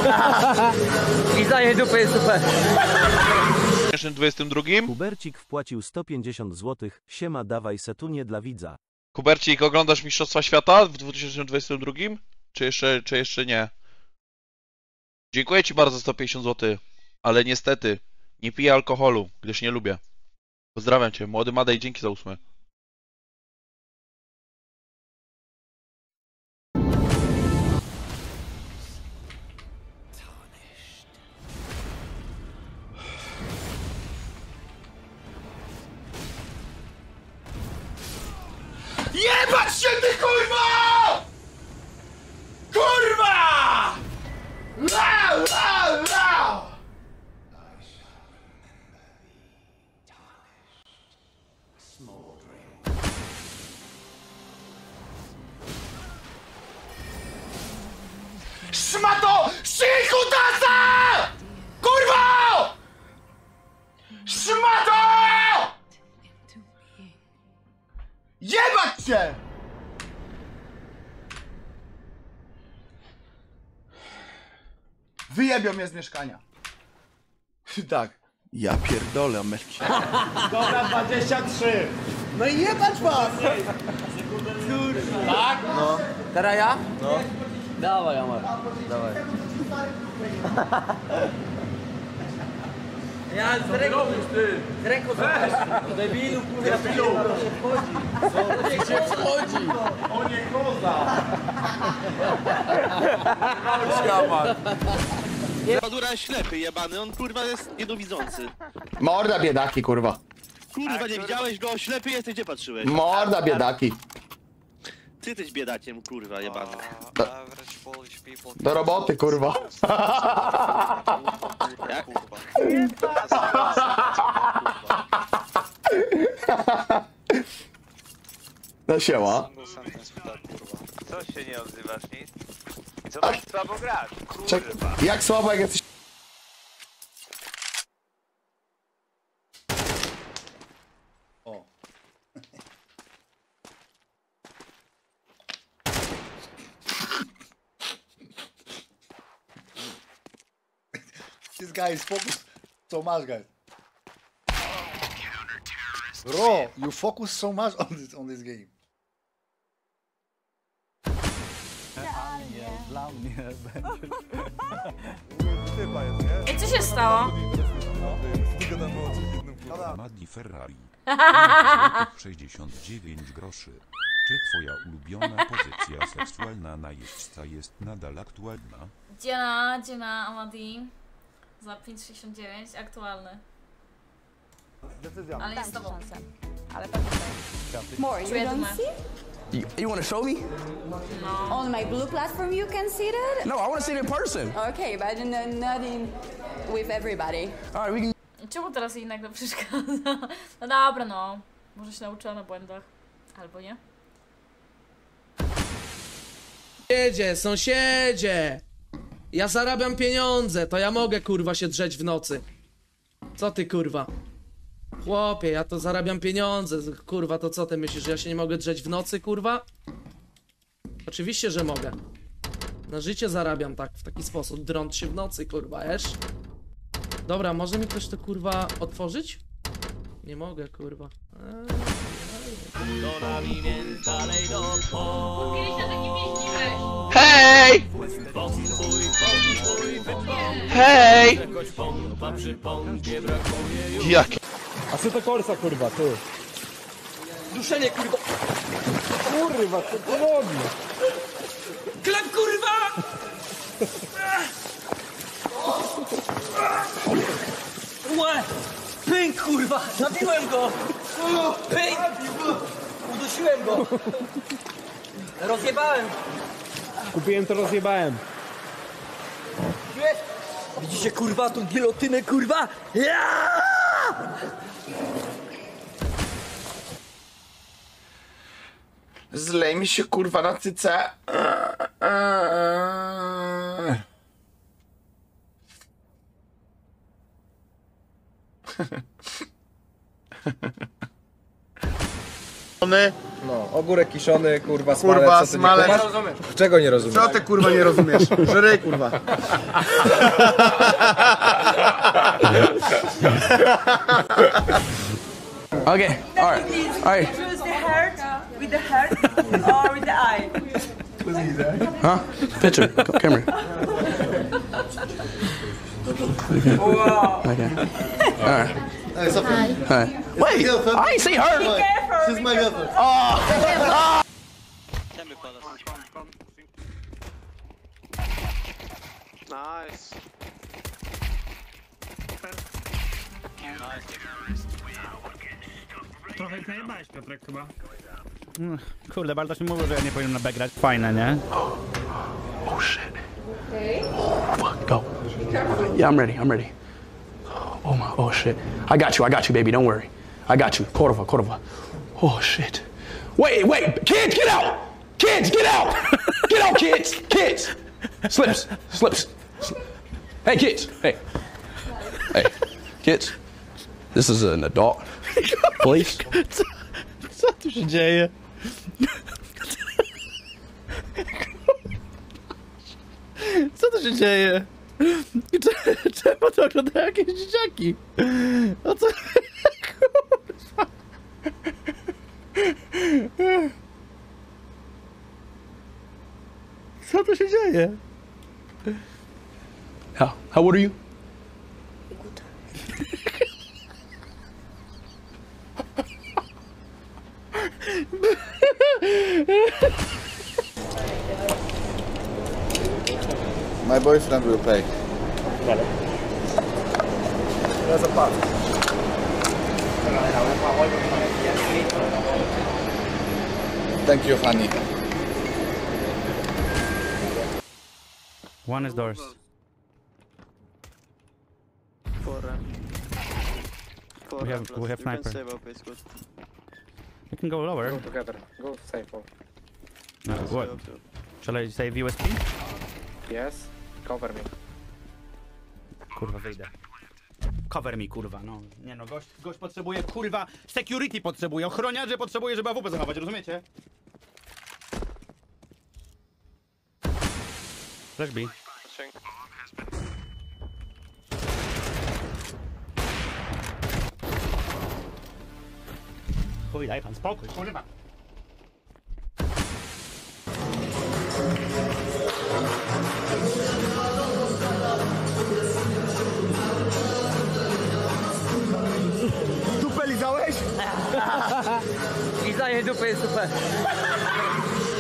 I za jej dupę jest super. W 2022? Kubercik wpłacił 150 zł. Siema, dawaj setunie dla widza. Kubercik, oglądasz Mistrzostwa Świata w 2022? Czy jeszcze nie? Dziękuję ci bardzo za 150 zł, ale niestety nie piję alkoholu, gdyż nie lubię. Pozdrawiam cię, młody Madej, dzięki za 8. Jebać się ty kurwa! Kurwa! Lau, lau, lau! Szmato! Szykutasa! Kurwa! Szmato! Jebać cię! Wyjebią mnie z mieszkania. Tak. Ja pierdolę, Amelki. Dobra, 23. No i jebać was! Tak? No. Teraz ja? No. Dawaj, Amar. Dawaj. Ja z ręką, z ręką do debilu, kurwa, debilu. Się wchodzi. O nie koza! Badura ślepy jebany, on kurwa jest niedowidzący. Morda biedaki, kurwa. Kurwa, nie widziałeś go, ślepy jesteś, gdzie patrzyłeś? Morda biedaki. Ty jesteś biedakiem, kurwa, jebany. Do roboty, kurwa. Jak? No siema. Co się nie odzywasz nic? Co tak słabo grasz? Kurwa. Jak słabo, jak jesteś... O. This guy is focused so much, guys. Bro, you focus so much on this game. I co się stało? Madi Ferrari. 69 groszy. Czy twoja ulubiona pozycja seksualna na jeźdźca jest nadal aktualna? Dziena Amadi. Za 5,69 aktualny. Ale jest to Ale more, you don't see? You want to show me? No. On my blue platform you can see that? No, I want to see it in person. Okay, but not in with everybody. All right, we can. Czemu teraz jej nagle przeszkadza? No dobra, no. Może się nauczyła na błędach. Albo nie. Sąsiedzie! Ja zarabiam pieniądze, to ja mogę kurwa się drzeć w nocy. Co ty kurwa? Chłopie, ja to zarabiam pieniądze, kurwa, to co ty myślisz, że ja się nie mogę drzeć w nocy, kurwa? Oczywiście, że mogę. Na życie zarabiam tak, w taki sposób, drąc się w nocy, kurwa, wiesz? Dobra, może mi ktoś to, kurwa, otworzyć? Nie mogę, kurwa. Hej! Hej! Jakie? A co to korsa, kurwa, ty? Duszenie, kurwa! Kurwa, co to robi? Klep, kurwa! Łe! Pęk, kurwa! Zabiłem go! Pęk! Udusiłem go! Rozjebałem! Kupiłem to, rozjebałem. Widzicie, kurwa, tą gilotynę, kurwa? Ja! Zlej mi się, kurwa, na cyce. No, ogórek kiszony, kurwa, Kurwa, smalec. smalec. Co ty nie rozumiesz? Czego nie rozumiesz? Co ty kurwa nie rozumiesz? Żerej kurwa. Okay, alright. Alright. Choose the heart with the heart or with the eye. Huh? Picture. Camera. Wow. Okay. Alright. Hey, something. Hi. Wait, I ain't see her. Be careful. She's my girlfriend. Oh. Nice. Trochę najebałeś, Piotrek, chyba. Kurde, Bartosz mi mówił, że ja nie powinienem na B grać. Fajne, nie? Oh shit. Fuck, go. Yeah, I'm ready. I'm ready. Oh my. Oh shit. I got you, baby. Don't worry. I got you. Cordova. Oh shit. Wait. Kids, get out. Kids, get out. Get out, kids. Kids. Slips. Hey, kids. Hey. Kids. This is an adult. Please. Co tu się dzieje? Co tu się dzieje? Czemu to oglądają jakieś dzieciaki? O co? Kurwa. Co tu się dzieje? How old are you? My boyfriend will pay. There's a pot. Thank you, honey. One is doors. We have sniper. You can go lower. Go together. Go safe. No, what? Shall I save USP? Yes. Cover me. Kurwa, wyjdę. Cover me, kurwa, no. Nie no, gość potrzebuje, kurwa, security potrzebuje, ochroniarze potrzebuje, żeby AWP zachować, rozumiecie? Flash B. Chuj, daj pan spokój, kurwa. Dupę lizałeś? Lizanie dupy jest super.